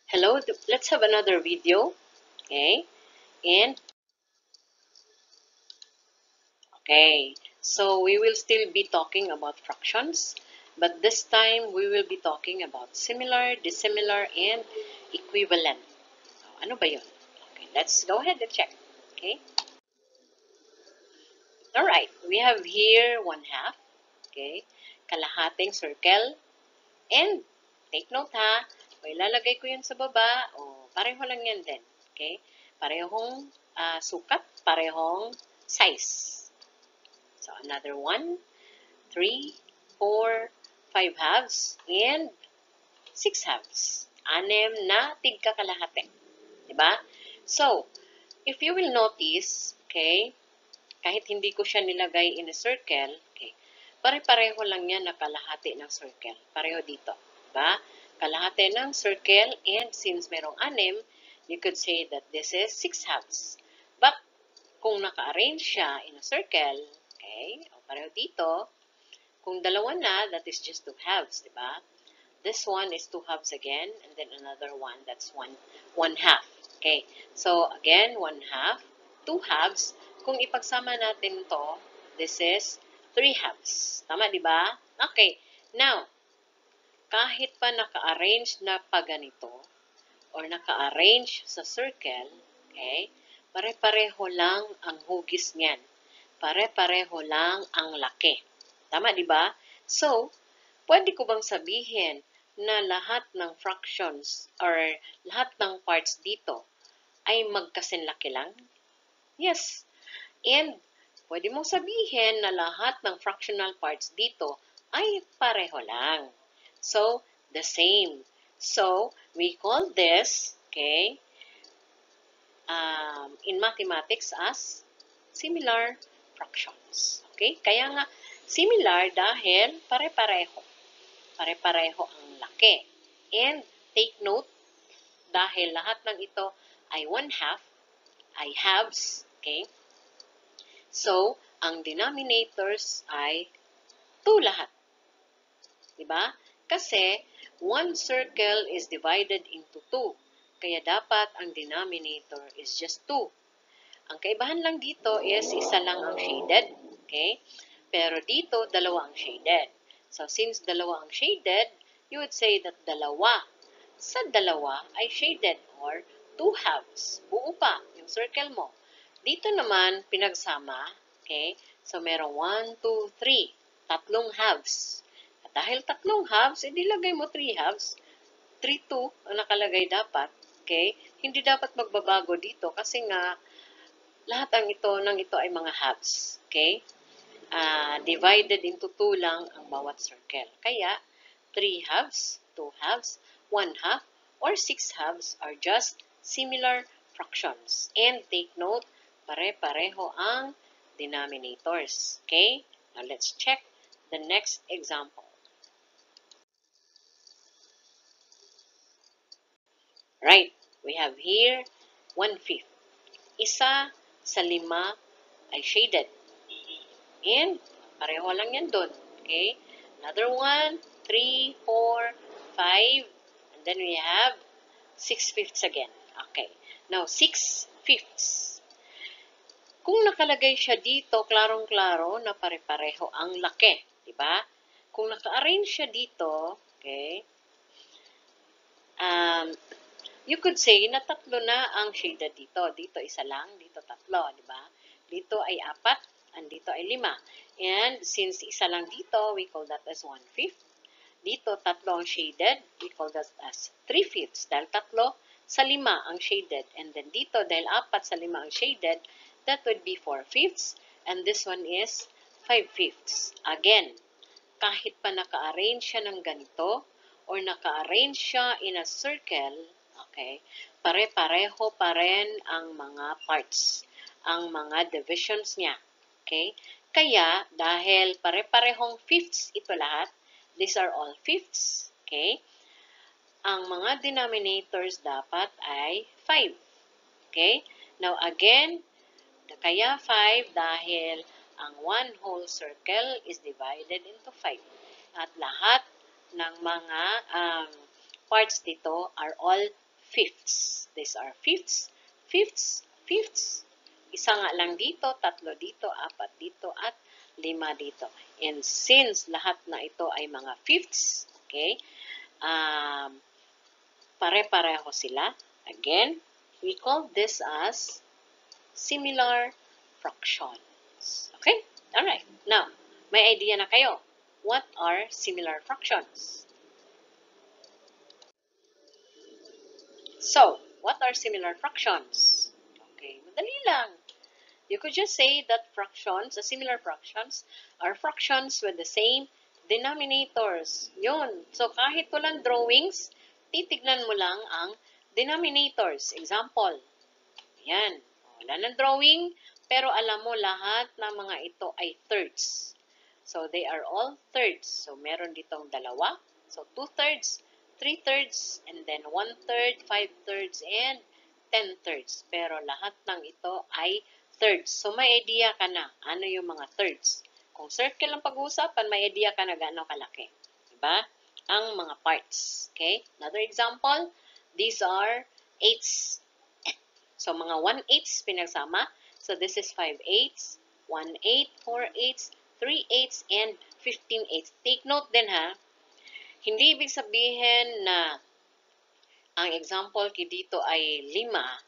Hello, let's have another video. Okay, and so we will still be talking about fractions, but this time we will be talking about similar, dissimilar, and equivalent. Ano ba yun? Okay, let's go ahead and check. Okay, alright, we have here 1/2. Okay, kalahating circle, and take note ha, may lalagay ko yun sa baba, o pareho lang yan din. Okay, parehong sukat, parehong size. So, another 1, 3, 4, 5 halves, and 6 halves. 6 na tigkakalahati. Diba? So, if you will notice, okay, kahit hindi ko siya nilagay in a circle, okay, pare-pareho lang yan na kalahati ng circle. Pareho dito. Diba? Kalahati ng circle, and since merong 6, you could say that this is 6 halves. But, kung naka-arrange siya in a circle, okay, o pareho dito, kung dalawa na, that is just 2 halves, di ba? This one is 2 halves again, and then another one, that's 1/2. Okay, so again, 1/2, 2 halves. Kung ipagsama natin to, this is 3 halves. Tama, di ba? Okay, now, kahit pa naka-arrange na pa ganito, or naka-arrange sa circle, okay, pare-pareho lang ang hugis niyan. Pare-pareho lang ang laki. Tama, di ba? So, pwede ko bang sabihin na lahat ng fractions or lahat ng parts dito ay magkasinlaki lang? Yes. And pwede mong sabihin na lahat ng fractional parts dito ay pareho lang. So, the same. So, we call this, okay, in mathematics as similar fractions. Okay? Kaya nga, similar dahil pare-pareho. Pare-pareho ang laki. And take note, dahil lahat ng ito ay 1/2, ay halves. Okay? So, ang denominators ay 2 lahat. Diba? Kasi, one circle is divided into 2. Kaya dapat ang denominator is just 2. Ang kaibahan lang dito is isa lang ang shaded. Okay? Pero dito, dalawa ang shaded. So, since dalawa ang shaded, you would say that dalawa sa dalawa ay shaded or 2 halves. Buo pa yung circle mo. Dito naman, pinagsama. Okay? So, merong 1, 2, 3. Tatlong halves. At dahil tatlong halves, lagay mo 3 halves. 3, 2 ang nakalagay dapat. Okay? Hindi dapat magbabago dito kasi nga, lahat ng ito ay mga halves. Okay? Divided into 2 lang ang bawat circle. Kaya, 3 halves, 2 halves, 1/2, or 6 halves are just similar fractions. And take note, pare-pareho ang denominators. Okay? Now, let's check the next example. Right. We have here 1/5. Isa sa 5 ay shaded. And, pareho lang yan dun. Okay? Another 1, 3, 4, 5, and then we have 6/5 again. Okay. Now, 6/5. Kung nakalagay siya dito, klarong-klaro na pare-pareho ang laki. Diba? Kung naka-arrange siya dito, okay, you could say na 3 na ang shaded dito. Dito isa lang, dito 3, di ba? Dito ay 4, and dito ay 5. And since isa lang dito, we call that as 1/5. Dito 3 ang shaded, we call that as 3/5. Dahil 3 sa 5 ang shaded. And then dito, dahil 4 sa 5 ang shaded, that would be 4/5. And this one is 5/5. Again, kahit pa naka-arrange siya ng ganito, or naka-arrange siya in a circle, okay, pare-pareho pa rin ang mga parts, ang mga divisions niya. Okay? Kaya, dahil pare-parehong fifths ito lahat, these are all fifths, okay, ang mga denominators dapat ay 5. Okay? Now, again, kaya 5 dahil ang one whole circle is divided into 5. At lahat ng mga parts dito are all fifths. These are fifths, fifths, fifths. Isa nga lang dito, tatlo dito, apat dito, at 5 dito. And since lahat na ito ay mga fifths, okay, pare-pareho sila. Again, we call this as similar fractions. Okay? Alright. Now, may idea na kayo. What are similar fractions? So, what are similar fractions? Okay, madali lang. You could just say that fractions, similar fractions, are fractions with the same denominators. Yun. So, kahit walang drawings, titignan mo lang ang denominators. Example. Yan. Wala ng drawing, pero alam mo lahat ng mga ito ay thirds. So, they are all thirds. So, meron ditong dalawa. So, 2/3, 3/3, and then 1/3, 5/3, and 10/3. Pero lahat ng ito ay thirds. So, may idea ka na ano yung mga thirds. Kung circle ang pag-uusapan, may idea ka na gaano kalaki. Diba? Ang mga parts. Okay? Another example, these are eighths. So, mga 1/8 pinagsama. So, this is 5/8, 1/8, 4/8, 3/8, and 15/8. Take note din ha, hindi ibig sabihin na ang example dito ay 5,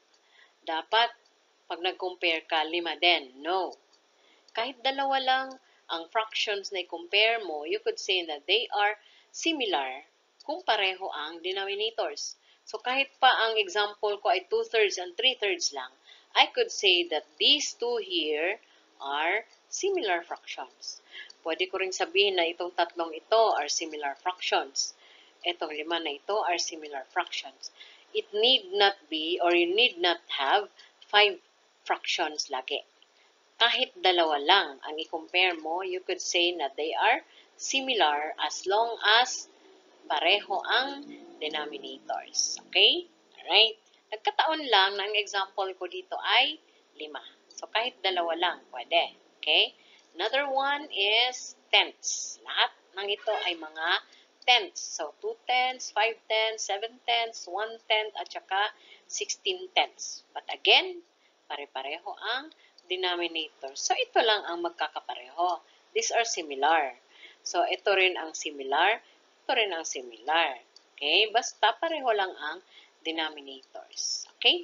dapat pag nag-compare ka, 5 din. No. Kahit dalawa lang ang fractions na i-compare mo, you could say that they are similar kung pareho ang denominators. So, kahit pa ang example ko ay 2/3 and 3/3 lang, I could say that these two here are similar fractions. Pwede ko ring sabihin na itong tatlong ito are similar fractions. Itong 5 na ito are similar fractions. It need not be, or you need not have 5 fractions lagi. Kahit dalawa lang ang i-compare mo, you could say na they are similar as long as pareho ang denominators. Okay? Alright? Nagkataon lang na ang example ko dito ay 5. So, kahit dalawa lang, pwede. Okay? Another one is tenths. Lahat ng ito ay mga tenths. So, 2/10, 5/10, 7/10, 1/10, at saka 16/10. But again, pare-pareho ang denominator. So, ito lang ang magkakapareho. These are similar. So, ito rin ang similar. Ito rin ang similar. Okay? Basta pareho lang ang denominators. Okay?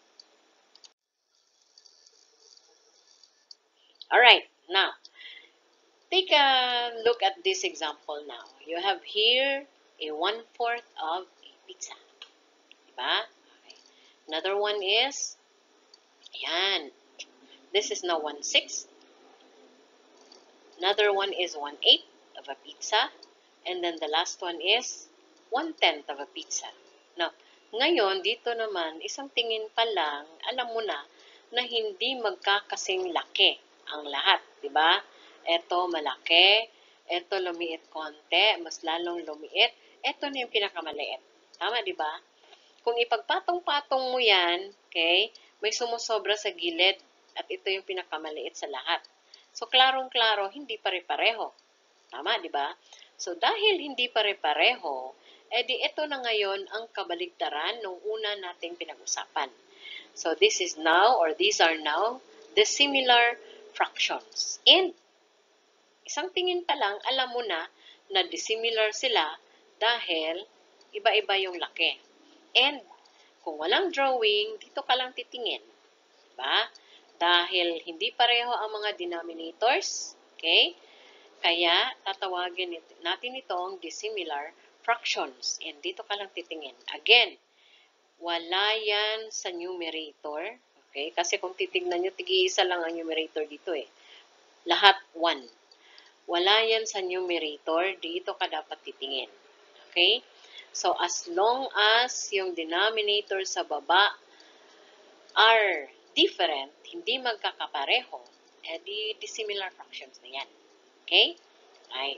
Alright. Now, take a look at this example now. You have here a 1/4 of a pizza. Diba? Okay. Another one is, ayan. This is now 1/6. Another one is 1/8 of a pizza. And then the last one is 1/10 of a pizza. Now, ngayon, dito naman, isang tingin pa lang, alam mo na hindi magkakasing laki ang lahat. Diba? Ito malaki, ito lumiit konti, mas lalong lumiit, ito na yung pinakamaliit. Tama, diba? Kung ipagpatong-patong mo yan, okay, may sumusobra sa gilid at ito yung pinakamaliit sa lahat. So, klarong-klaro, hindi pare-pareho. Tama, di ba? So, dahil hindi pare-pareho, edi ito na ngayon ang kabaligtaran nung una nating pinag-usapan. So, this is now, or these are now, the similar fractions. And, isang tingin pa lang, alam mo na dissimilar sila dahil iba-iba yung laki. And, kung walang drawing, dito ka lang titingin. Diba? Dahil hindi pareho ang mga denominators, okay? Kaya, tatawagin natin itong dissimilar fractions. And dito ka lang titingin. Again, wala yan sa numerator. Okay? Kasi kung titignan nyo, tig-iisa lang ang numerator dito eh. Lahat 1. Wala yan sa numerator. Dito ka dapat titingin. Okay? So, as long as yung denominator sa baba are different, hindi magkakapareho, edi dissimilar fractions na yan. Okay? Right.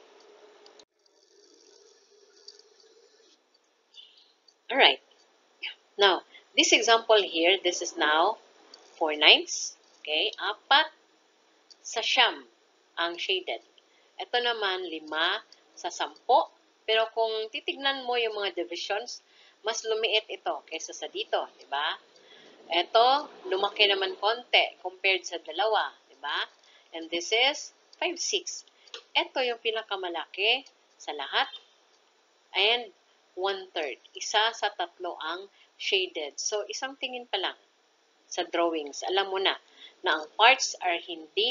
Alright. Now, this example here, this is now 4/9. Okay? 4 sa 9 ang shaded. Ito naman, 5 sa 10. Pero kung titignan mo yung mga divisions, mas lumiit ito kaysa sa dito, di ba? Ito, lumaki naman konti compared sa dalawa, di ba? And this is 5, 6. Ito yung pinakamalaki sa lahat. And 1/3. Isa sa tatlo ang shaded. So, isang tingin pa lang sa drawings. Alam mo na ang parts are hindi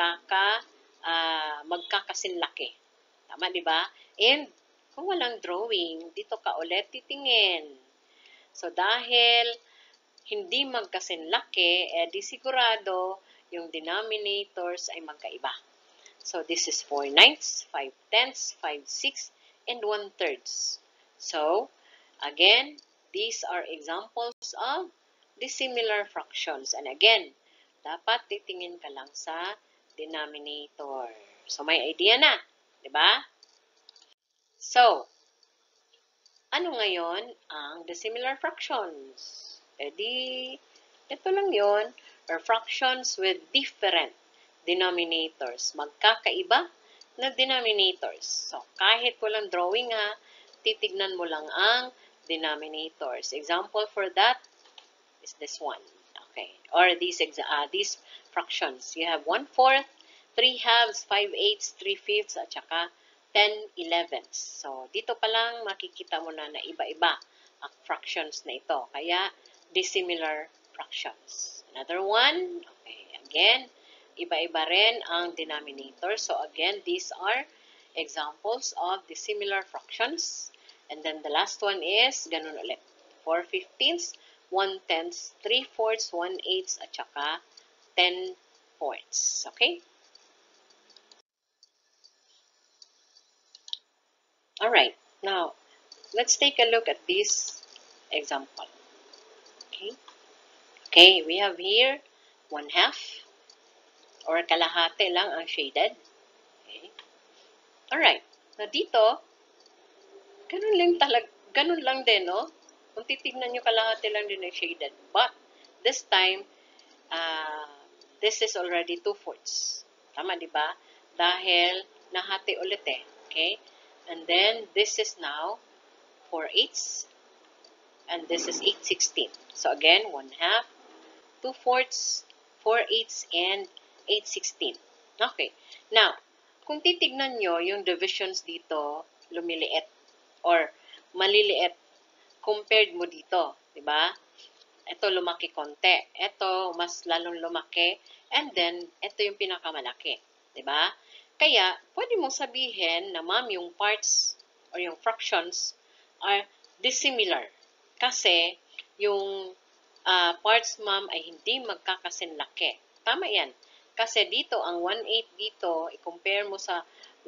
magkakasinlaki. Tama, di ba? And kung walang drawing, dito ka ulit titingin. So, dahil hindi magkasinlaki, di sigurado yung denominators ay magkaiba. So, this is 4/9, 5/10, 5/6, and 1/3. So, again, these are examples of dissimilar fractions. And again, dapat titingin ka lang sa denominator. So, may idea na, di ba? So, ano ngayon ang dissimilar fractions? Ito lang yon, or fractions with different denominators. Magkakaiba na denominators. So, kahit walang drawing titignan mo lang ang denominators. Example for that is this one. Okay. Or these fractions. You have 1/4, 3/2, 5/8, 3/5, at saka 10/11. So, dito pa lang makikita mo na iba-iba ang fractions na ito. Kaya, dissimilar fractions. Another one, okay, again, iba-iba rin ang denominator. So, again, these are examples of dissimilar fractions. And then, the last one is, ganun ulit, 4/15, 1/10, 3/4, 1/8, at saka 10/4. Okay? Alright, now, let's take a look at this example. Okay? Okay, we have here 1/2 or kalahati lang ang shaded. Okay? Alright, na dito, ganun lang din, no? Kung titignan nyo, kalahati lang din ang shaded. But, this time, this is already 2/4. Tama, di ba? Dahil, nahati ulit eh. Okay? And then, this is now 4/8. And this is 8/16. So, again, 1/2, 2/4, 4/8, and 8/16. Okay. Now, kung titignan nyo, yung divisions dito, lumiliit or maliliit compared mo dito. Diba? Ito lumaki konti. Ito mas lalong lumaki. And then, ito yung pinakamalaki. Diba? Kaya, pwede mong sabihin na ma'am, yung parts or yung fractions are dissimilar. Kasi, yung parts, ma'am, ay hindi magkakasinlaki. Tama yan. Kasi dito, ang 1/8 dito, i-compare mo sa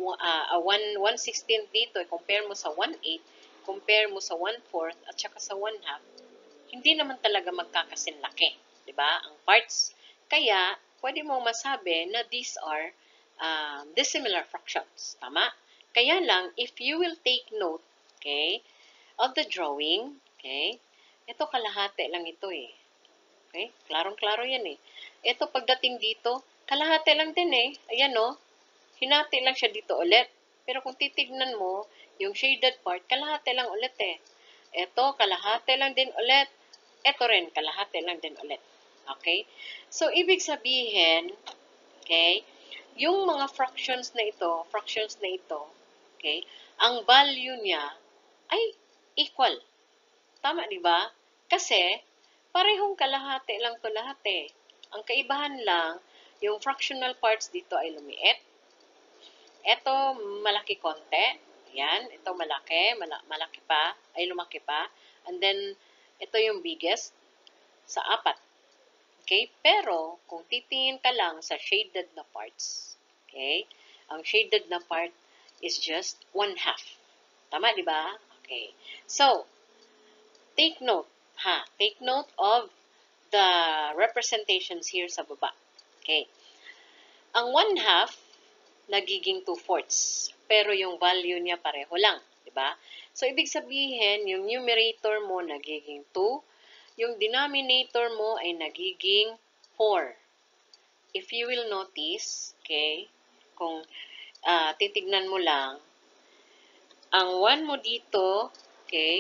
1/16 dito, i-compare mo sa 1/8, compare mo sa 1/4, at saka sa 1/2, hindi naman talaga magkakasinlaki. Diba? Ang parts. Kaya, pwede mo masabi na these are dissimilar fractions. Tama? Kaya lang, if you will take note, okay, of the drawing, okay, ito kalahati lang ito eh. Okay? Klarong-klaro yan eh. Ito pagdating dito, kalahati lang din eh. Ayan o. Hinati lang siya dito ulit. Pero kung titignan mo, yung shaded part, kalahati lang ulit eh. Ito, kalahati lang din ulit. Ito rin, kalahati lang din ulit. Okay? So, ibig sabihin, okay, yung mga fractions na ito, okay, ang value niya ay equal. Tama, di ba? Kasi, parehong kalahati lang to lahat eh. Ang kaibahan lang, yung fractional parts dito ay lumiit. Ito, malaki konti. Yan, ito malaki, malaki pa, ay lumaki pa. And then, ito yung biggest sa 4. Okay? Pero, kung titingin ka lang sa shaded na parts, okay, ang shaded na part is just 1/2. Tama, di ba? Okay. So, take note, take note of the representations here sa baba. Okay. Ang 1/2, nagiging 2/4. Pero yung value niya pareho lang. Diba? So, ibig sabihin, yung numerator mo nagiging 2. Yung denominator mo ay nagiging 4. If you will notice, okay, kung titignan mo lang, ang 1 mo dito, okay,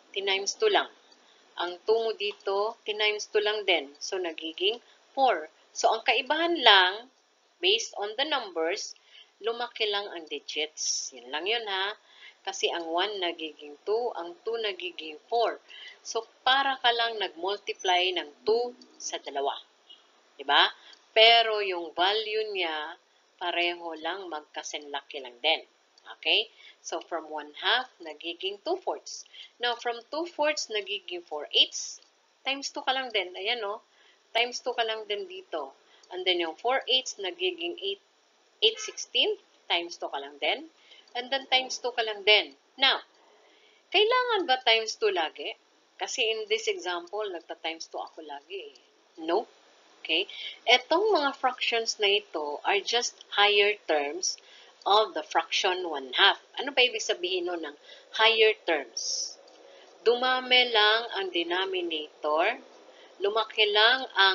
tinimes 2 lang. Ang 2 mo dito, tinimes 2 lang din. So, nagiging 4. So, ang kaibahan lang, based on the numbers, lumaki lang ang digits. Yan lang yun ha. Kasi ang 1 nagiging 2, ang 2 nagiging 4. So, para ka lang nag-multiply ng 2 sa dalawa. Diba? Pero yung value niya, pareho lang, magkasinlaki lang din. Okay? So, from 1/2, nagiging 2/4. Now, from 2/4, nagiging 4/8. Times 2 ka lang din. Ayan, no? Times 2 ka lang din dito. And then, yung 4/8, nagiging 8/16. Times 2 ka lang din. And then, times 2 ka lang din. Now, kailangan ba times 2 lagi? Kasi in this example, nagta-times 2 ako lagi. No. Okay? Etong mga fractions na ito are just higher terms of the fraction 1/2. Ano ba ibig sabihin nun ng higher terms? Dumami lang ang denominator, lumaki lang ang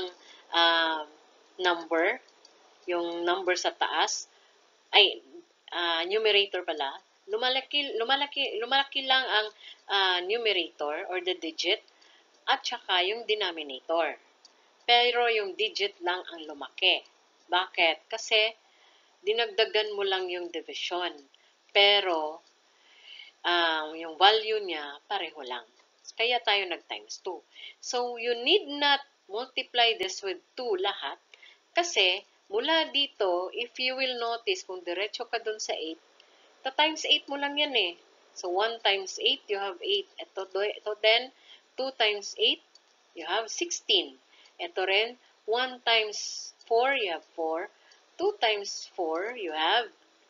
number, yung number sa taas, ay, numerator pala, lumalaki lang ang numerator or the digit at saka yung denominator. Pero yung digit lang ang lumaki. Bakit? Kasi dinagdagan mo lang yung division. Pero yung value niya pareho lang. Kaya tayo nag-times 2. So, you need not multiply this with 2 lahat. Kasi, mula dito, if you will notice, kung diretso ka dun sa 8, times 8 mo lang yan eh. So, 1 times 8, you have 8. Ito din, 2 times 8, you have 16. Ito rin, 1 times 4, you have 4. 2 times 4, you have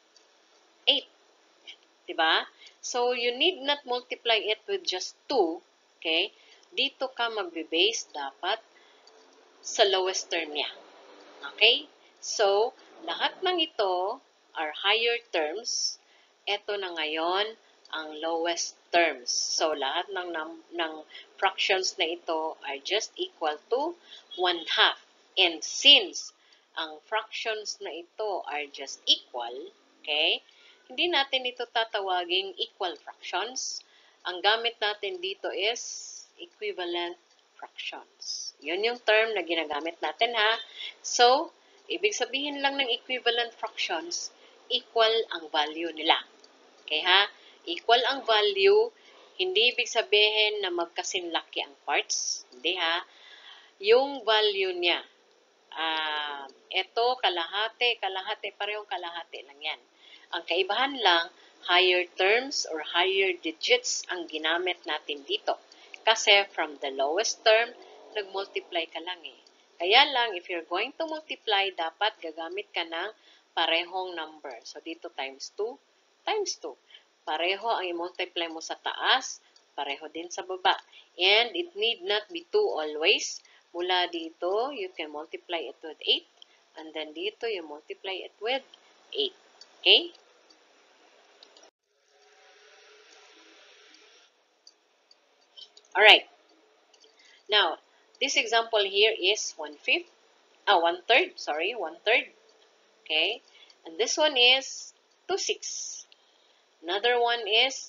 8. Diba? So, you need not multiply it with just 2. Okay? Dito ka magbe-base dapat sa lowest term niya. Okay? So, lahat ng ito are higher terms. Ito na ngayon ang lowest terms. So, lahat ng fractions na ito are just equal to 1/2. And since ang fractions na ito are just equal, okay, hindi natin ito tatawaging equal fractions. Ang gamit natin dito is equivalent fractions. Yun yung term na ginagamit natin ha. So, ibig sabihin lang ng equivalent fractions, equal ang value nila. Okay ha? Equal ang value, hindi ibig sabihin na magkasinlaki ang parts. Hindi ha? Yung value niya, ito kalahati, parehong kalahati lang yan. Ang kaibahan lang, higher terms or higher digits ang ginamit natin dito. Kasi from the lowest term, nag-multiply ka lang eh. Kaya lang, if you're going to multiply, dapat gagamit ka ng parehong number. So, dito times 2, times 2. Pareho ang i-multiply mo sa taas, pareho din sa baba. And it need not be 2 always. Mula dito, you can multiply it with 8. And then dito, you multiply it with 8. Okay? Alright. Now, this example here is 1/3. Sorry, 1/3. Okay? And this one is 2/6. Another one is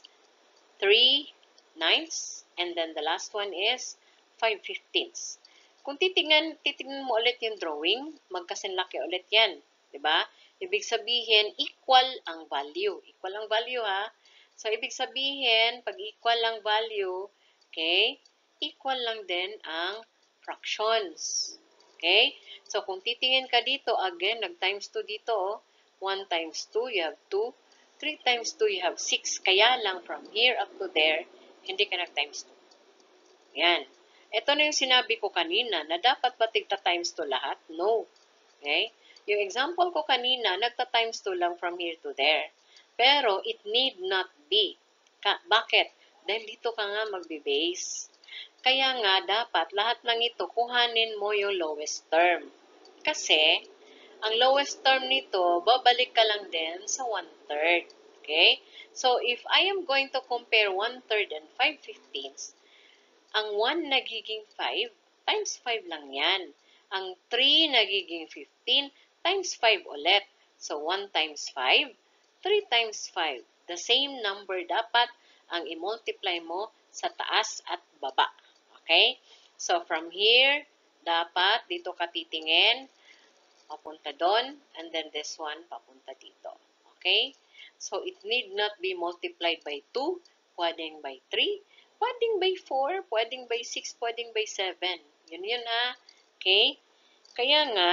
3/9. And then the last one is 5/15. Kung titingnan mo ulit yung drawing, magkasinlaki ulit yan. Diba? Ibig sabihin, equal ang value. Equal ang value ha. So, ibig sabihin, pag equal ang value, okay, equal lang din ang fractions. Okay? So, kung titingin ka dito, again, nag-times 2 dito, 1 times 2, you have 2. 3 times 2, you have 6. Kaya lang, from here up to there, hindi ka nag-times 2. Yan. Ito na yung sinabi ko kanina, na dapat ba tigta-times 2 lahat? No. Okay? Yung example ko kanina, nagta-times 2 lang from here to there. Pero, it need not be. Bakit? Dahil dito ka nga magbe-base. Kaya nga, dapat lahat ng ito, kuhanin mo yung lowest term. Kasi, ang lowest term nito, babalik ka lang din sa 1/3. Okay? So, if I am going to compare 1/3 and 5/15, ang 1 nagiging 5, times 5 lang yan. Ang 3 nagiging 15, times 5 ulit. So, 1 times 5, 3 times 5. The same number dapat ang i-multiply mo sa taas at baba. Okay? So, from here, dapat dito ka titingin, papunta doon, and then this one, papunta dito. Okay? So, it need not be multiplied by 2, pwedeng by 3, pwedeng by 4, pwedeng by 6, pwedeng by 7. Yun ha. Okay? Kaya nga,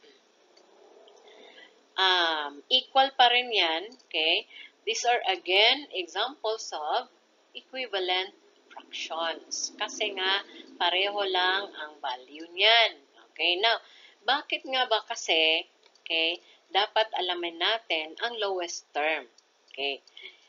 equal pa rin yan. Okay? These are again examples of equivalent fractions. Kasi nga, pareho lang ang value niyan. Okay? Now, bakit nga ba kasi, okay, dapat alamin natin ang lowest term? Okay?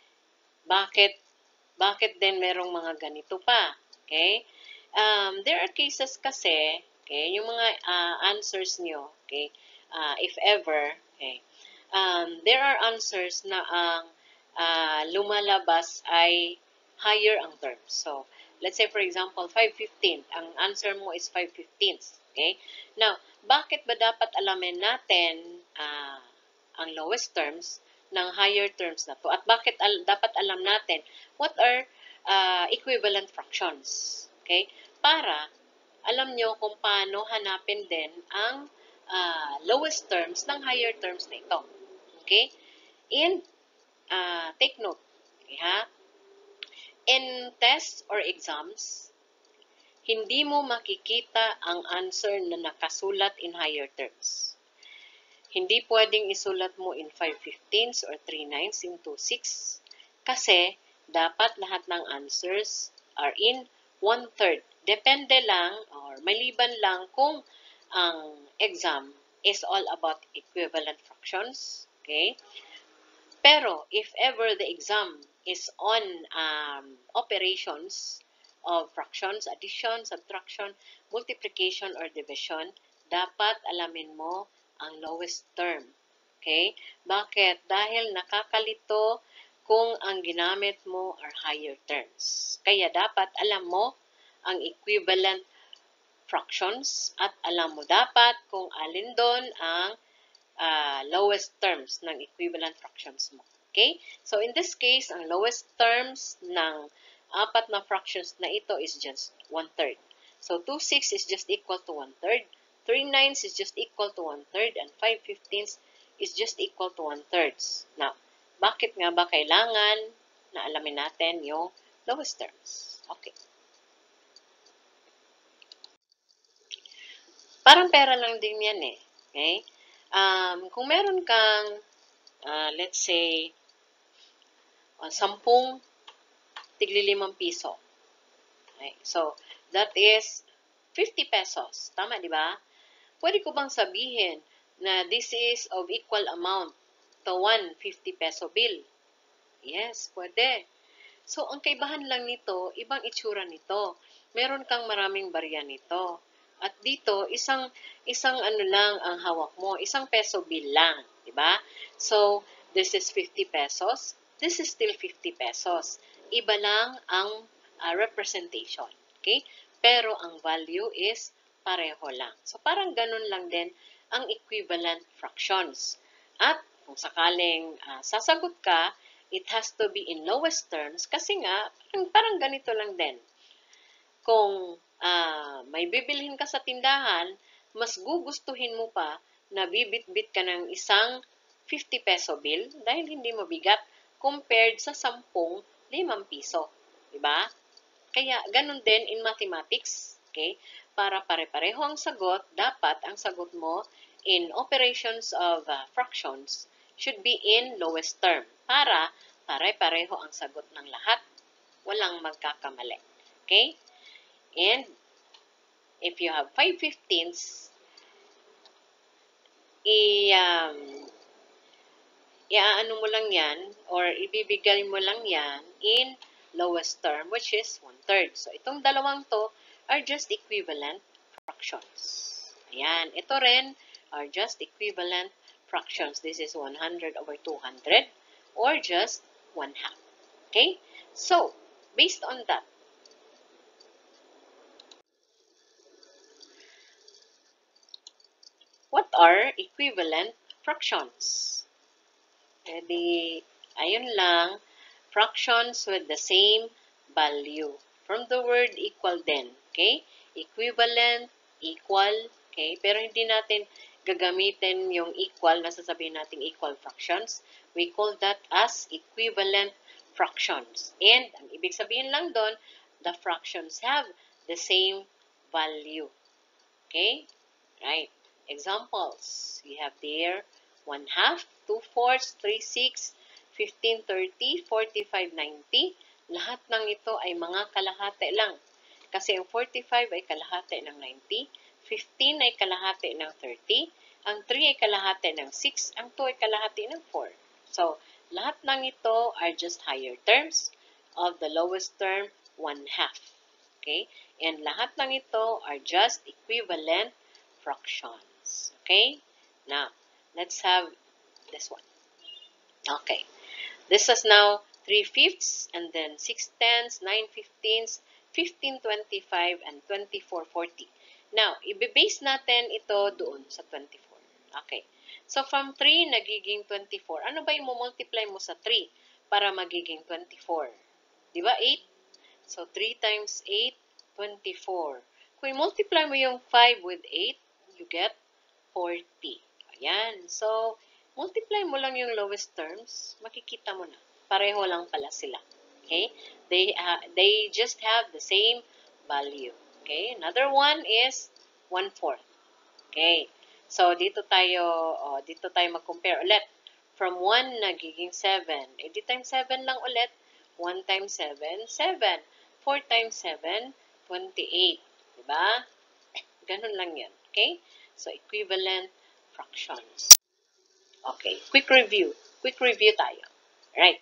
Bakit din merong mga ganito pa? Okay? There are cases kasi, okay, yung mga answers nyo, okay, if ever, okay, there are answers na ang lumalabas ay higher ang terms. So, let's say for example, 5/15. Ang answer mo is 5/15. Okay? Now, bakit ba dapat alamin natin ang lowest terms ng higher terms na to? At bakit dapat alam natin what are equivalent fractions? Okay? Para alam nyo kung paano hanapin din ang lowest terms ng higher terms na ito. Okay? And take note. Okay, ha? In tests or exams, hindi mo makikita ang answer na nakasulat in higher terms. Hindi pwedeng isulat mo in 5/15 or 3/9 into 6 kasi dapat lahat ng answers are in 1/3. Depende lang or maliban lang kung ang exam is all about equivalent fractions. Okay? Pero if ever the exam is on operations of fractions, addition, subtraction, multiplication, or division, dapat alamin mo ang lowest term. Okay? Bakit? Dahil nakakalito kung ang ginamit mo are higher terms. Kaya dapat alam mo ang equivalent fractions at alam mo dapat kung alin doon ang lowest terms ng equivalent fractions mo. Okay? So, in this case, ang lowest terms ng apat na fractions na ito is just 1/3. So, 2/6 is just equal to 1/3. 3/9 is just equal to 1/3. And 5/15 is just equal to 1/3. Now, bakit nga ba kailangan na alamin natin yung lowest terms? Okay. Parang pera lang din yan eh. Okay? Kung meron kang, let's say, 10 tigli-5 piso. Okay? So, that is 50 pesos. Tama, di ba? Pwede ko bang sabihin na this is of equal amount to 1 50 peso bill? Yes, pwede. So, ang kaibahan lang nito, ibang itsura nito. Meron kang maraming barya nito. At dito, isang ano lang ang hawak mo, isang peso bill lang, di ba? So, this is 50 pesos. This is still 50 pesos. Iba lang ang representation, okay? Pero ang value is pareho lang. So, parang ganun lang din ang equivalent fractions. At kung sakaling sasagot ka, it has to be in lowest terms kasi nga, parang ganito lang din. Kung may bibilhin ka sa tindahan, mas gugustuhin mo pa na bibit-bit ka ng isang 50 peso bill dahil hindi mo bigat compared sa 10 5 piso. Diba? Kaya ganun din in mathematics. Okay? Para pare-pareho ang sagot, dapat ang sagot mo in operations of fractions should be in lowest term. Para pare-pareho ang sagot ng lahat. Walang magkakamali. Okay? And if you have 5/15, iaano mo lang yan or ibibigay mo lang yan in lowest term which is 1/3. So, itong dalawang to are just equivalent fractions. Ayan. Ito rin are just equivalent fractions. This is 100 over 200 or just 1/2. Okay? So, based on that, what are equivalent fractions? Edi, ayun lang, fractions with the same value. from the word equal din. Okay? Equivalent, equal, okay? Pero hindi natin gagamitin yung equal na sasabihin natin equal fractions. We call that as equivalent fractions. And ang ibig sabihin lang doon, the fractions have the same value. Okay? Right. Examples. We have there 1/2, 2/4, 3/6, 15, 30, 45, 90. Lahat ng ito ay mga kalahati lang. Kasi ang 45 ay kalahati ng 90, 15 ay kalahati ng 30, ang 3 ay kalahati ng 6, ang 2 ay kalahati ng 4. So, lahat ng ito are just higher terms of the lowest term, 1/2. Okay? And lahat ng ito are just equivalent fractions. Okay? Now, let's have this one. Okay. This is now 3/5 and then 6/10, 9/15, 15/25, and 24/40. Now, i-base natin ito doon sa 24. Okay. So, from 3, nagiging 24. Ano ba yung multiply mo sa 3 para magiging 24? Di ba 8? So, 3 times 8, 24. Kung multiply mo yung 5 with 8, you get 40. Ayan. So, multiply mo lang yung lowest terms, makikita mo na. Pareho lang pala sila. Okay? They just have the same value. Okay? Another one is 1/4. Okay? So, dito tayo mag-compare ulit. From 1, nagiging 7. Eh, di times 7 lang ulit. 1 times 7, 7. 4 times 7, 28. Diba? Ganun lang yan. Okay? So, equivalent fractions. Okay. Quick review. Quick review tayo. Right.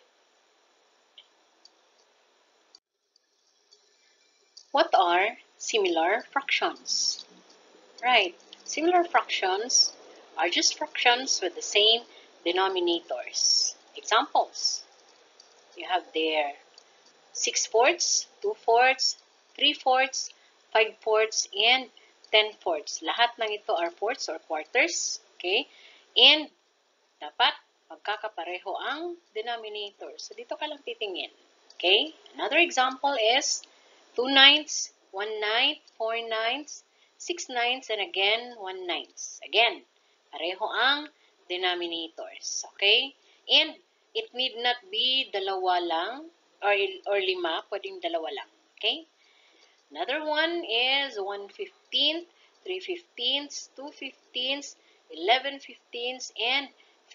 What are similar fractions? Right. Similar fractions are just fractions with the same denominators. Examples. You have there 6/4, 2/4, 3/4, 5/4, and 10/4. Lahat ng ito are fourths or quarters. Okay? And dapat magkakapareho ang denominator. So, dito ka lang titingin. Okay? Another example is 2/9, 1/9, 4/9, 6/9, and again 1/9. Again, pareho ang denominators. Okay? And it need not be dalawa lang or 5, pwedeng dalawa lang. Okay? Another one is 1/15, 3/15, 2/15, 11/15, and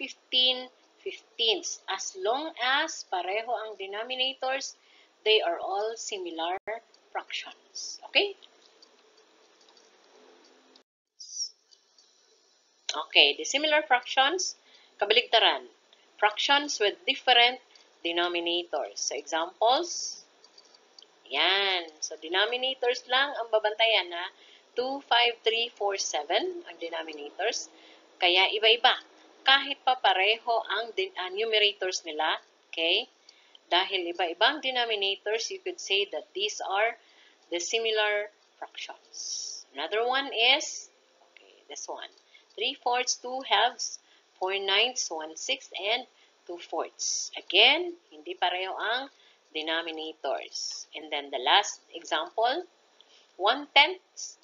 15/15. As long as pareho ang denominators, they are all similar fractions. Okay? Okay, the similar fractions, kabaligtaran. Fractions with different denominators. So, examples, yan. So, denominators lang ang babantayan na 2, 5, 3, 4, 7 ang denominators. Kaya iba-iba. Kahit pa pareho ang numerators nila, okay? Dahil iba-ibang denominators, you could say that these are the similar fractions. Another one is, okay, this one. 3/4, 2/2, 4/9, 1/6, and 2/4. Again, hindi pareho ang denominators. And then the last example, 1/10,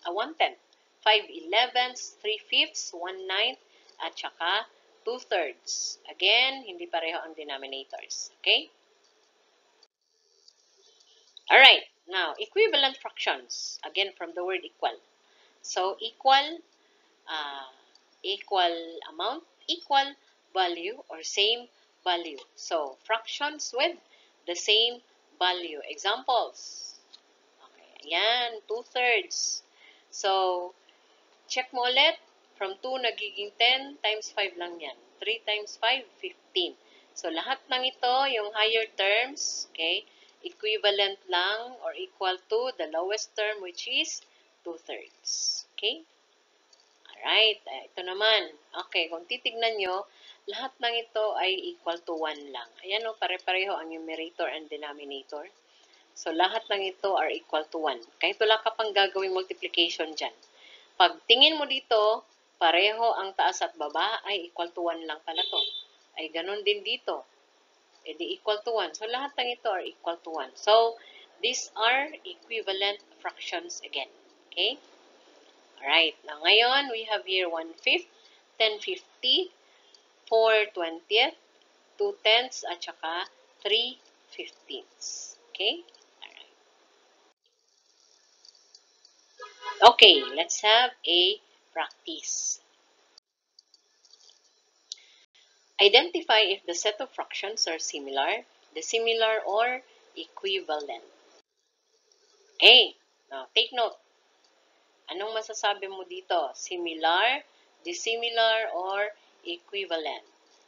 5/11, 3/5, 1/9, at saka 2/3. Again, hindi pareho ang denominators. Okay? Alright, now, equivalent fractions. Again, from the word equal. So, equal amount, equal value, or same value. So, fractions with the same value. Examples. Okay, ayan, 2/3. So, check mo ulit. From 2 nagiging 10 times 5 lang yan. 3 times 5, 15. So, lahat ng ito, yung higher terms, okay, equivalent lang or equal to the lowest term, which is 2/3. Okay? Alright, ito naman. Okay, kung titignan nyo, lahat ng ito ay equal to 1 lang. Ayan o, pare-pareho ang numerator and denominator. So, lahat ng ito are equal to 1. Kahit wala ka pang gagawing multiplication dyan. Pag tingin mo dito, pareho ang taas at baba ay equal to 1 lang pala to. Ay, ganun din dito. E di equal to 1. So, lahat ng ito are equal to 1. So, These are equivalent fractions again. Okay? Alright. Now, ngayon, we have here 1/5, 10/50, 4/20, 2/10, at saka 3/15. Okay? Alright. Okay, let's have a practice. Identify if the set of fractions are similar, dissimilar, or equivalent. Okay, now take note. Anong masasabi mo dito? Similar, dissimilar, or equivalent?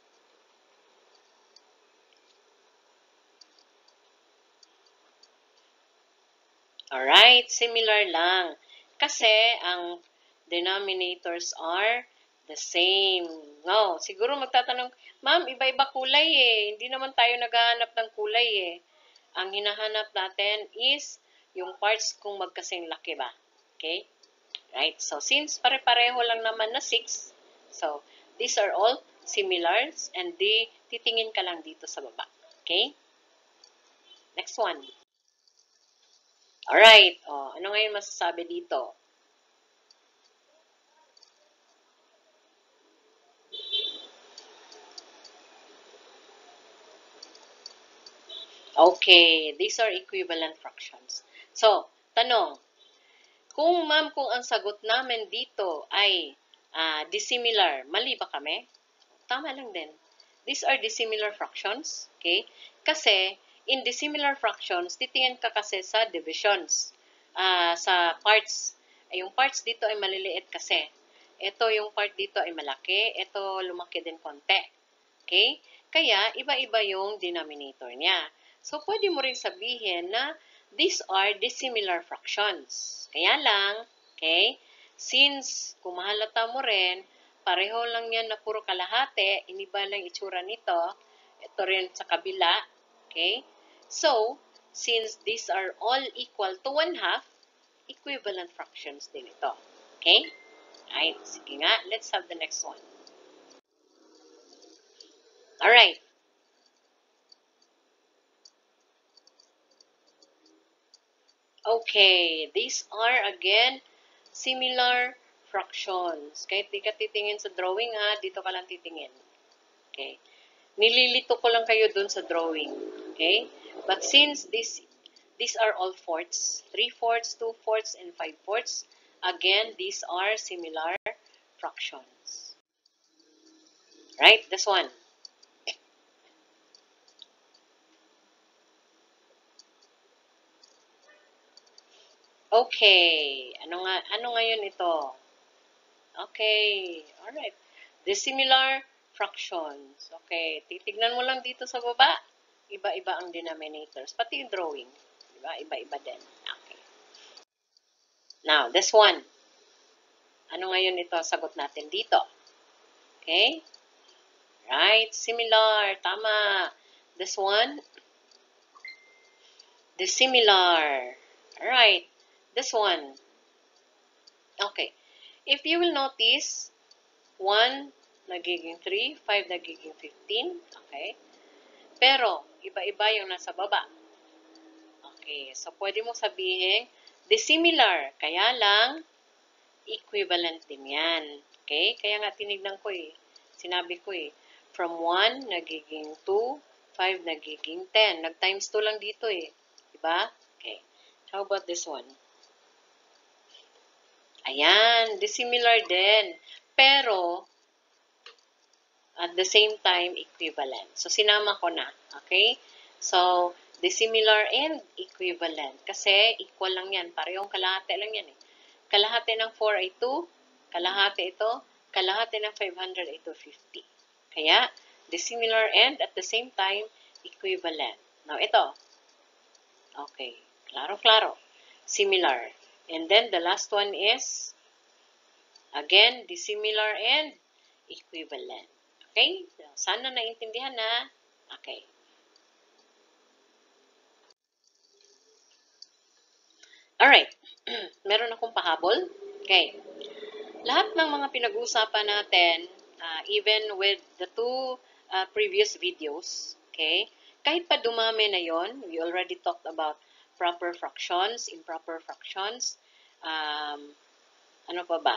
Alright, similar lang. Kasi ang denominators are the same. No, siguro magtatanong, ma'am, iba-iba kulay eh. Hindi naman tayo naghahanap ng kulay eh. Ang hinahanap natin is yung parts kung magkasing laki ba. Okay? Right? So, since pare-pareho lang naman na 6, so, these are all similars and titingin ka lang dito sa baba. Okay? Next one. Alright. Oh, ano ngayon masasabi dito? Okay. These are equivalent fractions. So, tanong. Kung ang sagot namin dito ay dissimilar, mali ba kami? Tama lang din. These are dissimilar fractions. Okay? Kasi, in dissimilar fractions, titingin ka kasi sa divisions. Sa parts. Yung parts dito ay maliliit kasi. Ito yung part dito ay malaki. Ito lumaki din konti. Okay? Kaya, iba-iba yung denominator niya. So, pwede mo rin sabihin na these are dissimilar fractions. Kaya lang, okay, since kung mahalata mo rin, pareho lang yan na puro kalahati, iniba lang itsura nito, ito rin sa kabila, okay? So, since these are all equal to 1/2, equivalent fractions din ito. Okay? Right, sige nga, let's have the next one. Alright. Okay, these are again similar fractions. Kahit di ka titingin sa drawing ha, dito ka lang titingin. Okay. Nililito ko lang kayo dun sa drawing. Okay? But since these are all fourths, 3/4, 2/4, and 5/4, again, these are similar fractions. Right? This one. Okay. Ano ngayon ito? Okay. Alright. Dissimilar fractions. Okay. Titignan mo lang dito sa baba. Iba-iba ang denominators. Pati yung drawing. Diba? Iba-iba din. Okay. Now, this one. Ano ngayon ito? Sagot natin dito. Okay? Right. Similar. Tama. This one. Dissimilar. Alright. This one. Okay. If you will notice, 1 nagiging 3, 5 nagiging 15. Okay? Pero, iba-iba yung nasa baba. Okay. So, pwede mo sabihin, dissimilar. Kaya lang, equivalent din yan. Okay? Kaya nga tinignan ko eh. Sinabi ko eh. From 1 nagiging 2, 5 nagiging 10. Nag-times 2 lang dito eh. Diba? Okay. How about this one? Ayan, dissimilar din. Pero, at the same time, equivalent. So, sinama ko na. Okay? So, dissimilar and equivalent. Kasi, equal lang yan. Parehong kalahati lang yan eh. Kalahati ng 4 ay 2. Kalahati ito. Kalahati ng 500 ay 250. Kaya, dissimilar and at the same time, equivalent. Now, ito. Okay. Klaro-klaro. Similar. And then, the last one is, again, dissimilar and equivalent. Okay? Sana naintindihan na. Okay. Alright. Meron akong pahabol. Okay. Lahat ng mga pinag-uusapan natin, even with the two previous videos, okay, kahit pa dumami na yon, we already talked about proper fractions, improper fractions, ano pa ba?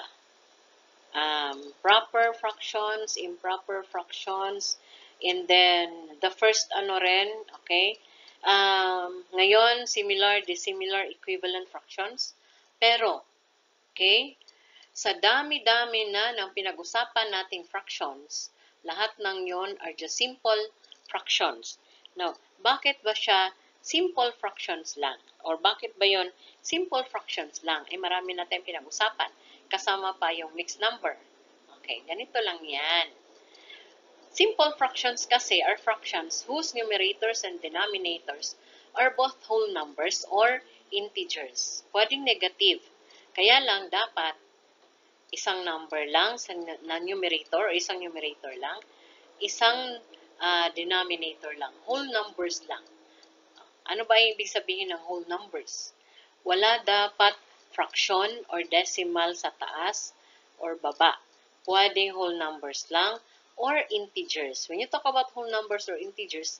Proper fractions, improper fractions, and then the first ano rin, okay? Ngayon, similar, dissimilar, equivalent fractions. Pero, okay, sa dami-dami na ng pinag-usapan nating fractions, lahat ng yon are just simple fractions. Now, bakit ba siya simple fractions lang? Or bakit ba yon simple fractions lang? Eh, marami na tayong pinag-usapan. Kasama pa yung mixed number. Okay, ganito lang yan. Simple fractions kasi are fractions whose numerators and denominators are both whole numbers or integers. Pwedeng negative. Kaya lang dapat isang number lang sa numerator o isang numerator lang, isang denominator lang. Whole numbers lang. Ano ba ibig sabihin ng whole numbers? Wala dapat fraction or decimal sa taas or baba. Pwedeng whole numbers lang or integers. When you talk about whole numbers or integers,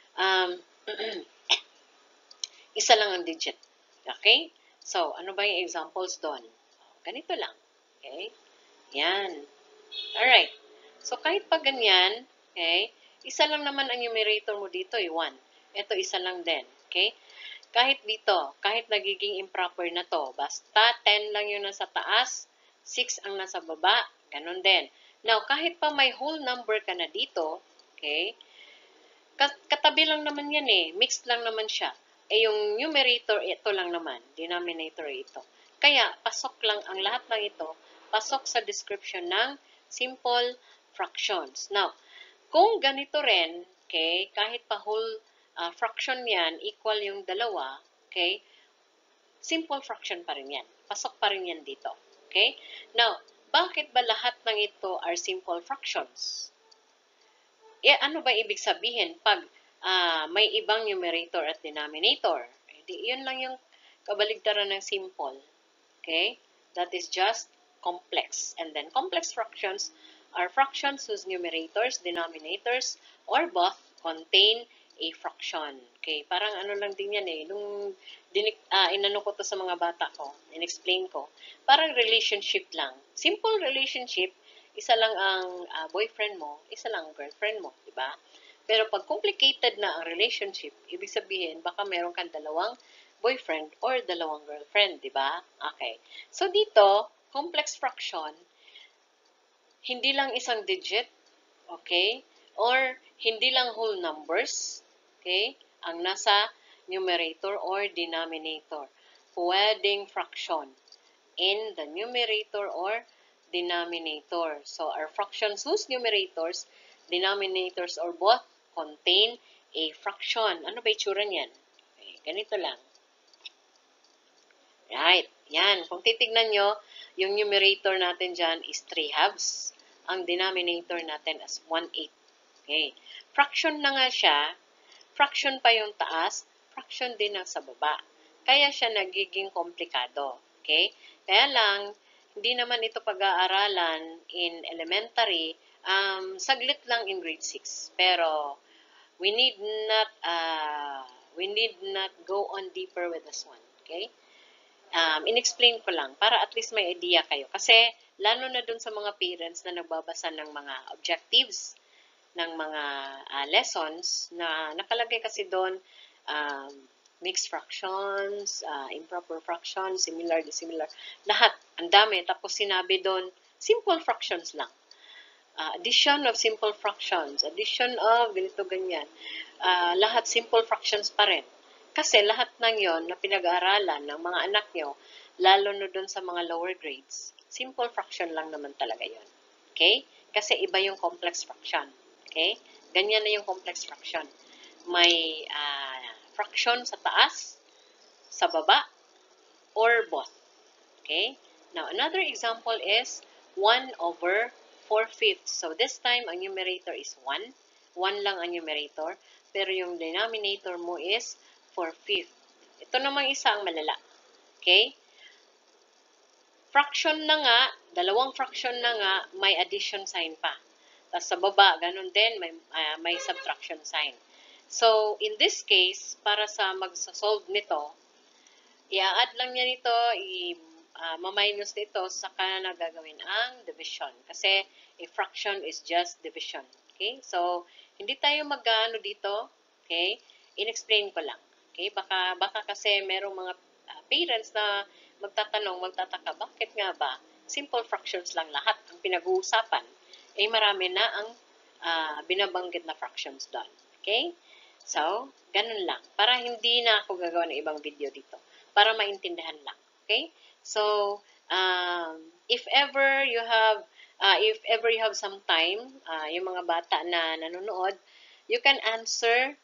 isa lang ang digit. Okay? So, ano ba yung examples doon? Ganito lang. Okay? Yan. Alright. So, kahit pa ganyan, okay, isa lang naman ang numerator mo dito, 1. Ito, isa lang din. Okay? Kahit dito, kahit nagiging improper na to, basta 10 lang yun nasa taas, 6 ang nasa baba, ganun din. Now, kahit pa may whole number ka na dito, okay, katabi lang naman yan eh, mixed lang naman siya. Eh, yung numerator, ito lang naman, denominator ito. Kaya, pasok lang ang lahat ng ito, pasok sa description ng simple fractions. Now, kung ganito rin, okay, kahit pa whole fraction yan, equal yung dalawa, okay, simple fraction pa rin yan. Pasok pa rin yan dito. Okay? Now, bakit ba lahat ng ito are simple fractions? Eh, ano ba ibig sabihin pag may ibang numerator at denominator? Eh, yun lang yung kabaligtaran ng simple. Okay? That is just complex. And then, complex fractions are fractions whose numerators, denominators, or both contain a fraction. Okay? Parang ano lang din yan eh. Nung inano ko to sa mga bata ko, in-explain ko, parang relationship lang. Simple relationship, isa lang ang boyfriend mo, isa lang ang girlfriend mo, di ba? Pero pag complicated na ang relationship, ibig sabihin, baka meron kang dalawang boyfriend or dalawang girlfriend, di ba? Okay. So dito, complex fraction, hindi lang isang digit, okay? Or hindi lang whole numbers, okay? Ang nasa numerator or denominator. Pwedeng fraction in the numerator or denominator. So, our fractions whose numerators, denominators, or both contain a fraction. Ano ba itsura niyan? Okay, ganito lang. Right. Yan. Kung titignan nyo, yung numerator natin dyan is 3/2. Ang denominator natin as 1/8. Okay. Fraction na nga siya. Fraction pa yung taas. Fraction din ang sa baba. Kaya siya nagiging komplikado. Okay. Kaya lang, hindi naman ito pag-aaralan in elementary. Saglit lang in grade 6. Pero, we need not go on deeper with this one. Okay. In-explain ko lang para at least may idea kayo. Kasi, lalo na dun sa mga parents na nagbabasa ng mga objectives ng mga lessons na nakalagay kasi doon mixed fractions, improper fractions, similar, dissimilar, lahat, ang dami. Tapos sinabi doon, simple fractions lang. Addition of simple fractions, addition of ganito, ganyan. Lahat simple fractions pa rin. Kasi lahat ng yon na pinag-aaralan ng mga anak nyo, lalo na doon sa mga lower grades, simple fraction lang naman talaga yon. Okay? Kasi iba yung complex fraction. Okay? Ganyan na yung complex fraction. May fraction sa taas, sa baba, or both. Okay? Now, another example is 1/4/5. So, this time, ang numerator is 1. 1 lang ang numerator. Pero yung denominator mo is 4/5. Ito namang isa ang malala. Okay? Fraction na nga, dalawang fraction na nga, may addition sign pa. Tapos sa baba, ganun din, may subtraction sign. So, in this case, para sa magsasolve nito, i-add lang niya nito, ma-minus nito, saka na gagawin ang division. Kasi a fraction is just division. Okay? So, hindi tayo mag-ano dito. Okay? In-explain ko lang. Okay? Baka kasi merong mga parents na magtatanong, magtataka, bakit nga ba? Simple fractions lang lahat ang pinag-uusapan. Eh, marami na ang binabanggit na fractions doon. Okay? So, ganun lang. Para hindi na ako gagawa ng ibang video dito. Para maintindihan lang. Okay? So, if ever you have some time, yung mga bata na nanonood, you can answer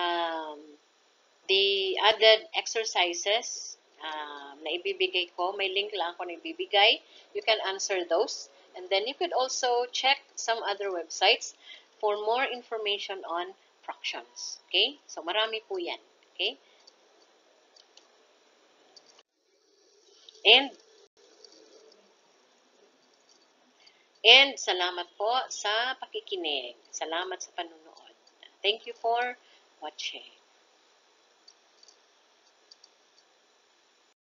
the added exercises na ibibigay ko. May link lang ako na ibibigay. You can answer those. And then you could also check some other websites for more information on fractions. Okay? So, marami po yan. Okay? And salamat po sa pakikinig. Salamat sa panunood. Thank you for watching.